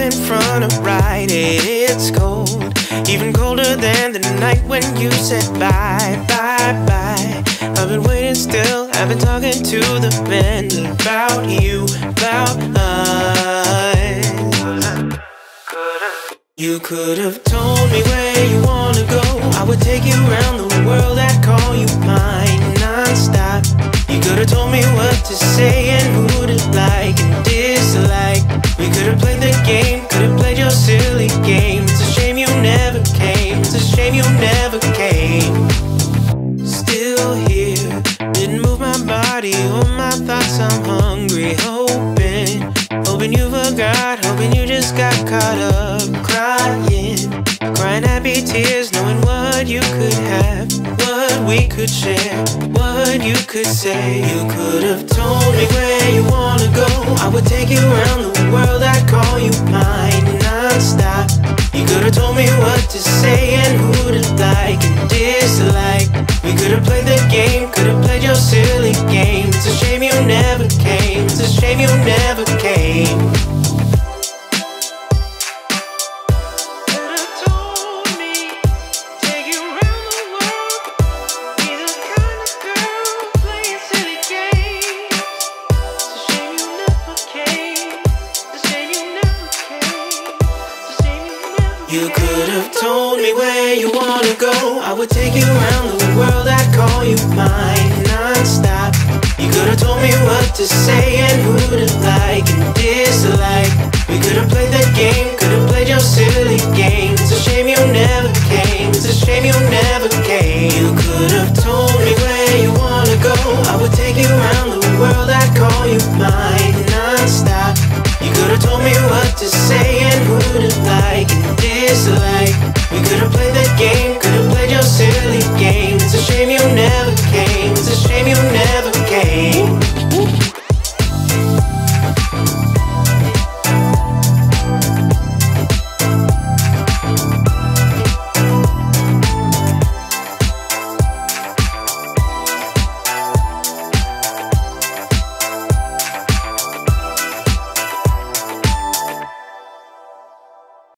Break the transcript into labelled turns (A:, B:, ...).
A: in front of right, it's cold. Even colder than the night when you said bye, bye, bye. I've been waiting still, I've been talking to the men about you, about us. You could have told me where you wanna go. I would take you around the world, I'd call you mine non-stop. You could have told me what to say and who to like and dislike. We could have played the game, could have played your silly game. It's a shame you never came, it's a shame you never came. Still here, didn't move my body or my thoughts, I'm hungry. Hoping you forgot, hoping you just got caught up. Crying happy tears, knowing what you could have, what we could share, what you could say. You could have told me where you wanna go. I would take you around the world, I'd call you mine non-stop. You could have told me what to say and who to like and dislike. We could have played the game, could have played your silly game. It's a shame you never came, it's a shame you never came. You could have told me where you wanna go. I would take you around the world, I'd call you mine non-stop. You could have told me what to say and who to like and dislike. We could have played the game, could have played your silly game. It's a shame you never came, it's a shame you never came. You could have told me where you wanna go. I would take you around the world, I'd call you mine non-stop. You could have told me what to say and who to like and dislike. We could have played the game, could have played your silly game. It's a shame you never